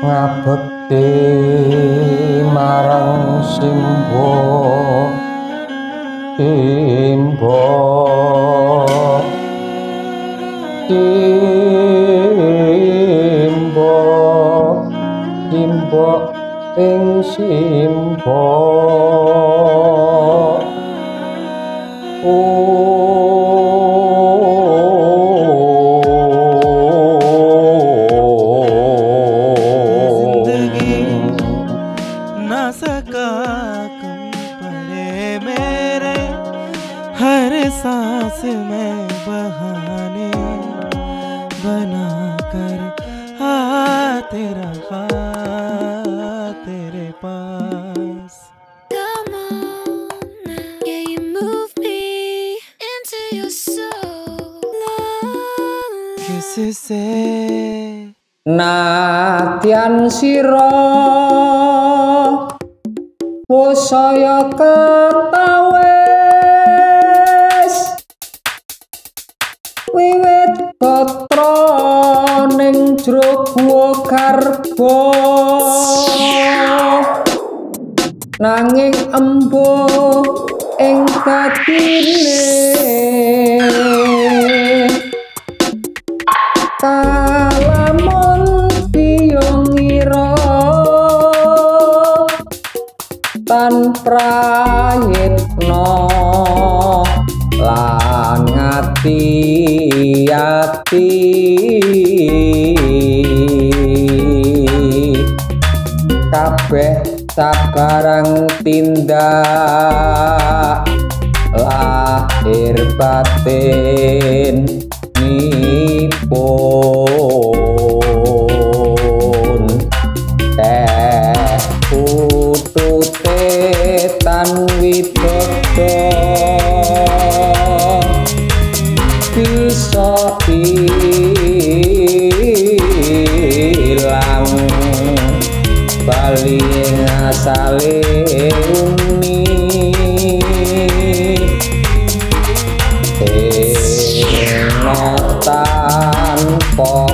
ngabekti marang simbo timbo timbo timbo ing simbo सांस में बहाने बनाकर तेरा तेरे पास Come on, yeah, you move me into your soul. किससे nadyan sira saya katawis wiwit gatra ning jrogo garba nanging embuh ing batine kalamun diyongira tan prayitna lan ngati-ati kabeh sabarang tindak lahir batin nipun teh putute tan wibodo bisa ilang bali ngasale uni tanpa